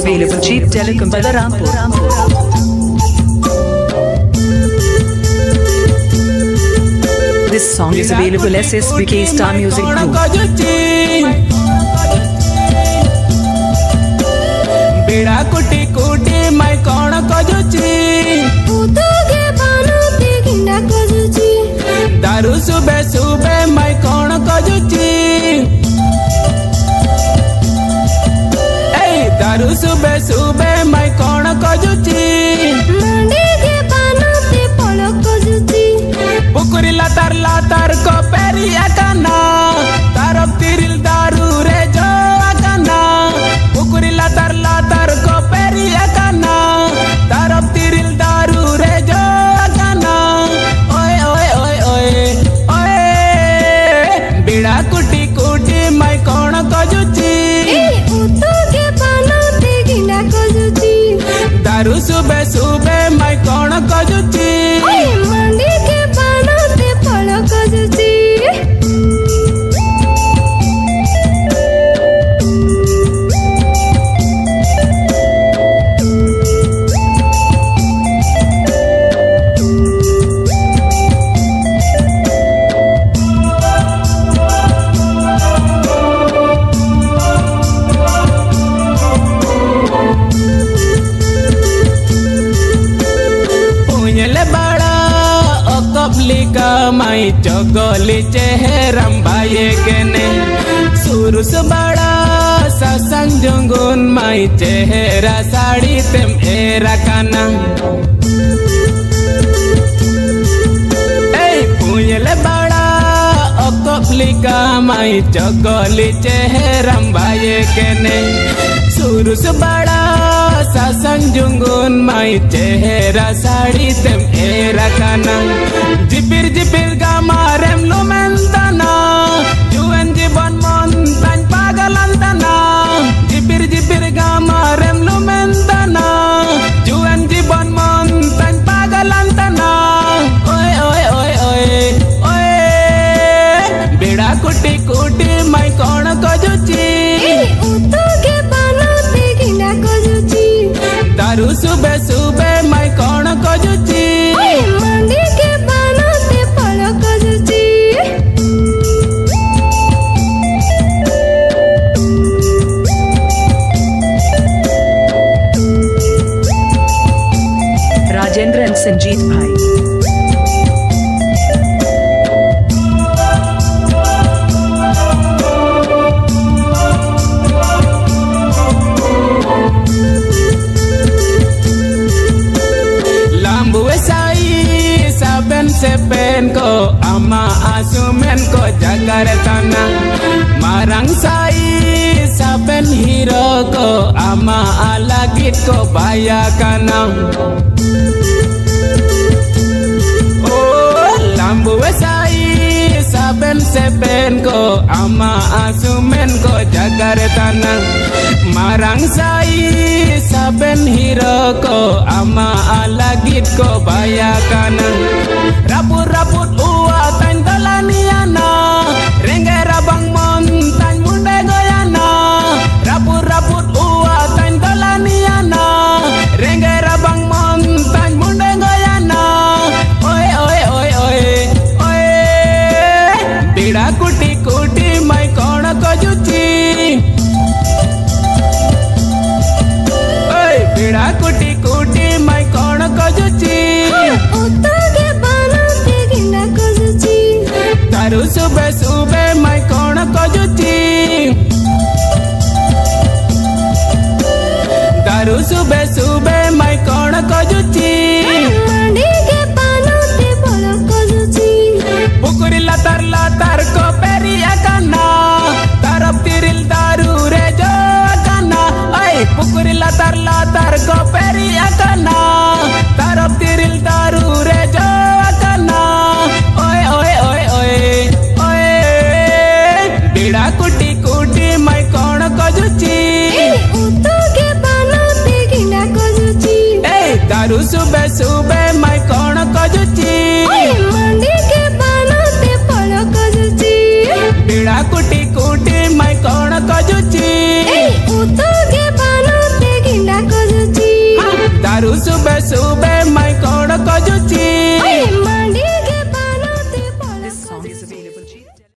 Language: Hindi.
available. Cheap Telecom Balarampur. This song is available SSBK Star Music Group. बेड़ा कुटी कुटी मैं कौन कजुची उतोगे बानोते गिंडा कजुची दारू सुबह सुबह मैं कौन कजुची दारू सुबह सुबह मैं कौन कजुची मंडे के बानोते पड़ो कजुची पुकुरी लातार को पेरिया काना तारब तिरिल दारू रे जो आकाना पुकुरी लातार को पेरिया काना तारब तिरिल दारू रे जो आकाना ओए ओए ओए ओए ओए बिड़ा कुटी कुटी मैं कौन कजुची उतोगे बानोते गिंडा कजुची दारू सुबह सुबह मैं कौन कजुची मंडे के बानोते पड़ो कजुची माई चगली चेहरम बाये केने सुरुस बड़ा ससंग जुंगुन माई चेहरा साड़ी तेम एरा काना पुयल बड़ा अकफलिका माई चगली चेहरम बाये केने सुरुस बड़ा ससंग जुंगुन माई चेहरा साड़ी तेम एरा काना जिपिर जिपिर गामारेम लुमेंतना जुवन जीवन मन तान पागलंतना जिपिर जिपिर गामारेम लुमेंतना जुवन जीवन मन तान पागलंतना ओए ओए ओए ओए ओए बेड़ा कुटी कुटी मैं कौन कजुची उतोगे बानोते गिंडा कजुची दारू सुबह सुबह मैं कौन कजुची मंडे के बानोते पड़ो कजुची Rajendra and Sanjeet Bhai. Sepen ko ama asumen ko jagartana marang sai saben hero ko ama alagit ko bayakana oh lambu sai saben sepen ko ama asumen ko jagartana marang sai saben hero ko ama alagit ko bayakana raput raput uwa tan dalaniana rengge rabang mon tan munde goyana raput raput uwa tan dalaniana rengge rabang mon tan munde goyana oye oye oye oye oye bida kuti kuti mai kon kojuchi oye bida kuti kuti mai kon kojuchi दारू सुबह सुबह मैं कौन कजुची दारू सुबह सुबह मैं कौन कजुची मंडे के बानोते पड़ो कजुची पुकुरी लातार को पेरिया काना तारब तिरिल दारू रे जो काना ऐ पुकुरी लातार को पेरिया काना तारब तिरिल दारू रे जो काना ओए ओए ओए ओए ओए बिड़ा कुटी कुटी मैं कौन कजुची उतोगे बानोते गिंडा कजुची दारू सुबह सुबह